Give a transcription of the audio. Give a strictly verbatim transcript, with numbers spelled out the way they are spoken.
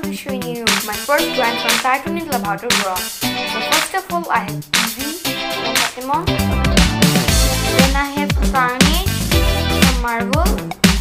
will be showing you my first drawing from Cartoon in Lavato Draw. So first of all, I have Eevee from Pokemon. Then I have Carnage from Marvel.